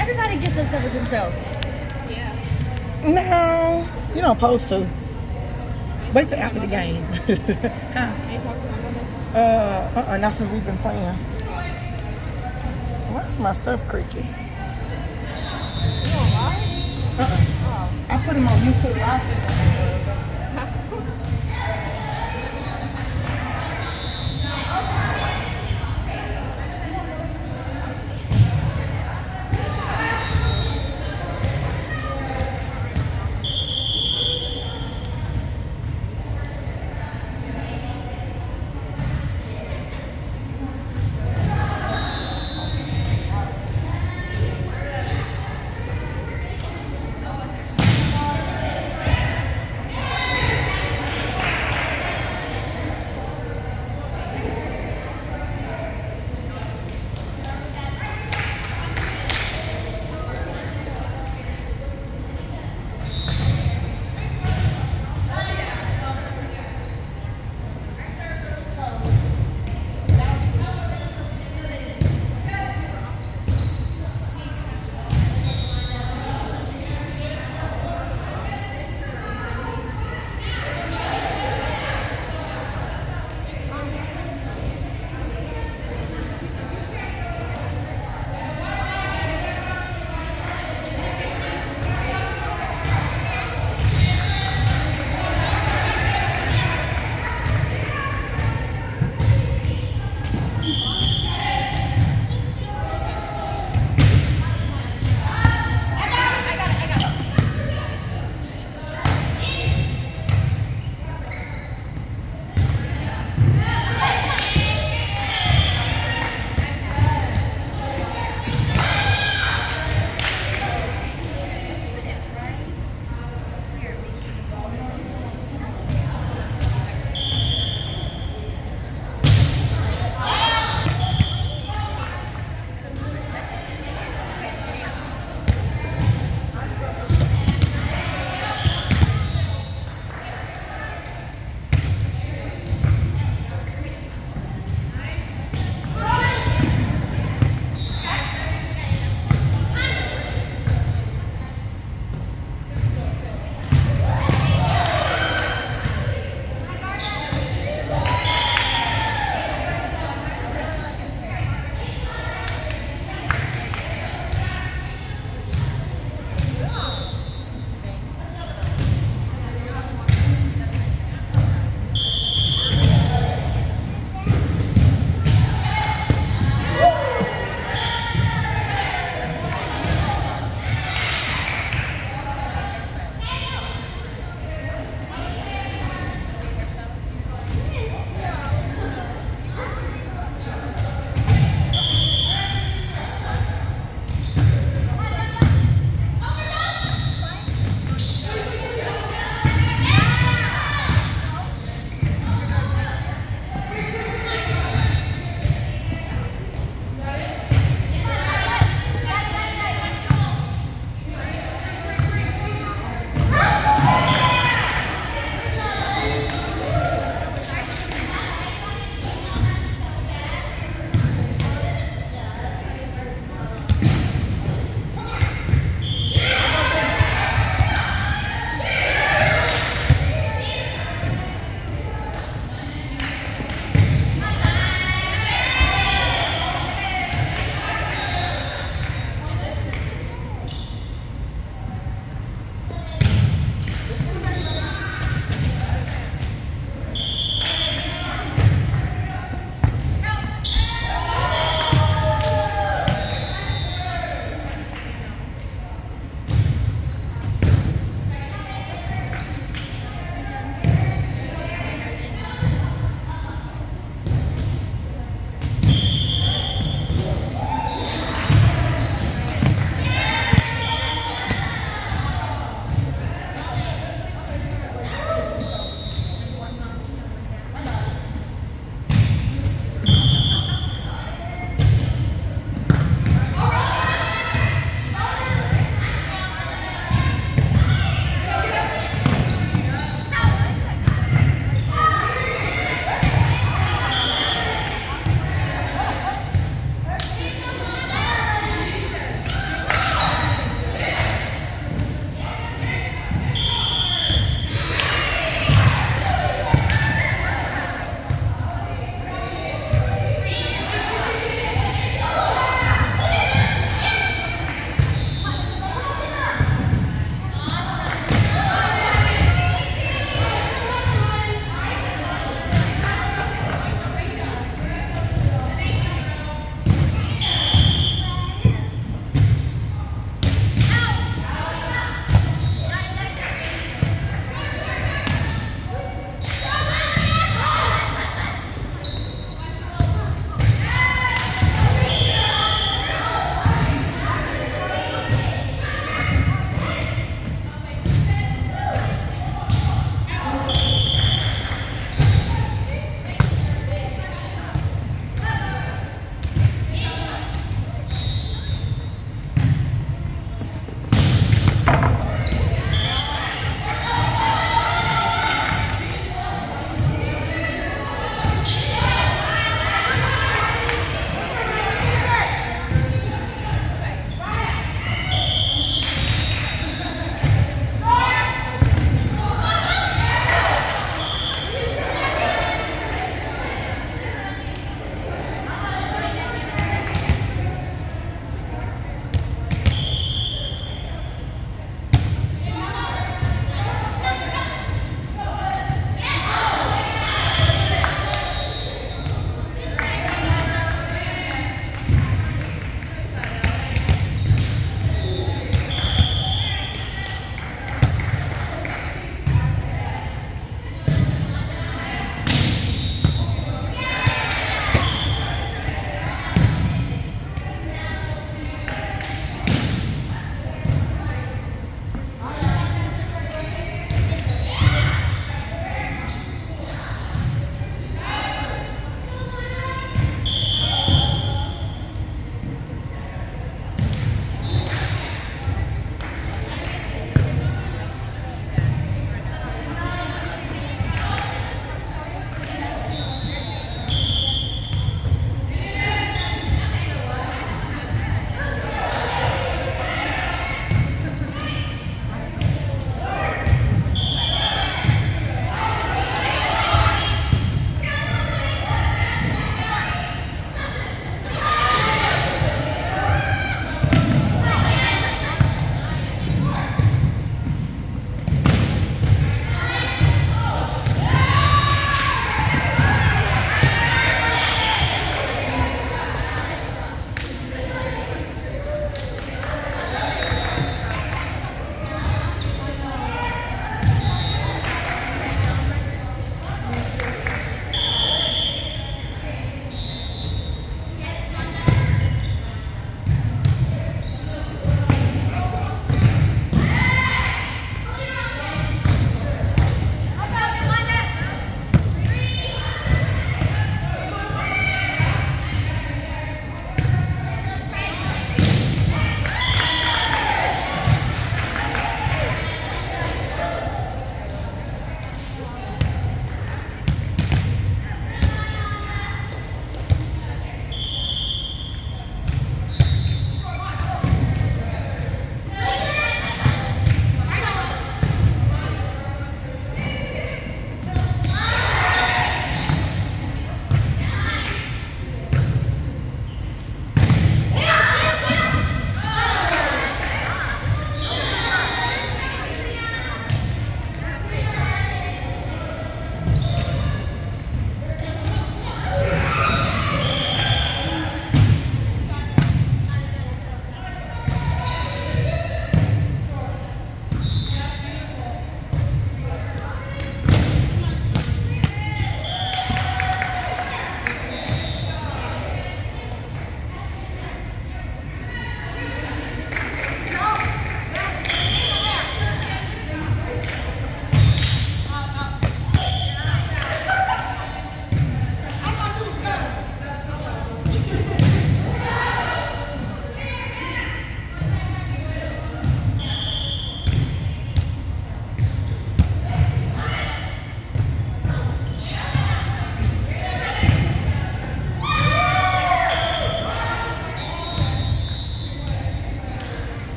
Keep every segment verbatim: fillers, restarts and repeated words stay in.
Everybody gets upset with themselves. Yeah. No, you don't supposed to. Wait till after the game. Huh? Ain't talk to my mother. Uh, uh-uh, not since we've been playing. Why's my stuff creaking? You don't lie? Uh-uh. Oh. I put him on YouTube. I see him.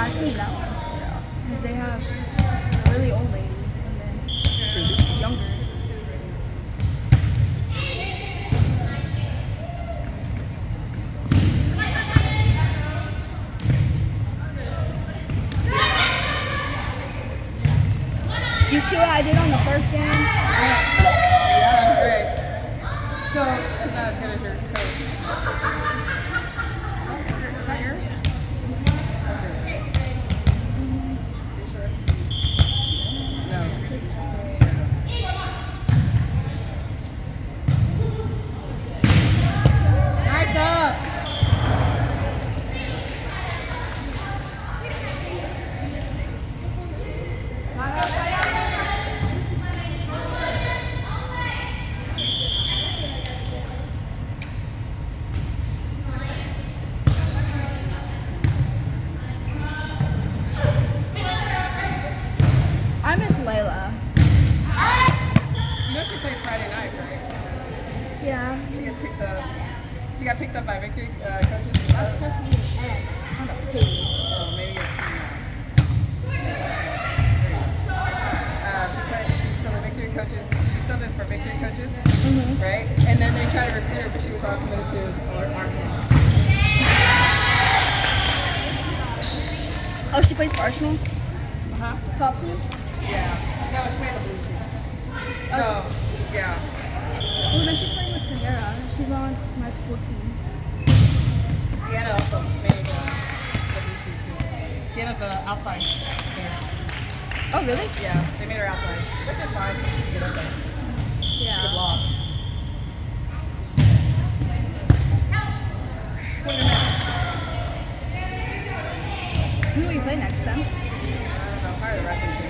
I'll send you that one. Because they have a really old lady and then younger. You see what I did on the first game? Yeah, that's great. Still, it's not as good as your coach. Is that yours? That's yours. You sure? No. Nice up! I miss Layla. You know she plays Friday nights, right? Yeah. She gets picked up. She got picked up by Victory uh, coaches. That's supposed to be an egg. Not a pig. Oh, maybe you're uh, she played, she's still the Victory coaches. She's still in for Victory coaches, Mm-hmm. right? And then they tried to recruit her, but she was all committed to Arsenal. Oh, she plays for Arsenal? Uh-huh. Top team? Yeah. No, she made the blue team. Oh, No. Yeah. Oh, then she's playing with Sierra. She's on my school team. Sienna also made uh, the blue team too. Sienna's the outside there. Oh, really? Yeah, they made her outside, which is fine. Get up there. Good Yeah. block. Who do we play next then? I don't know. Probably the referee team.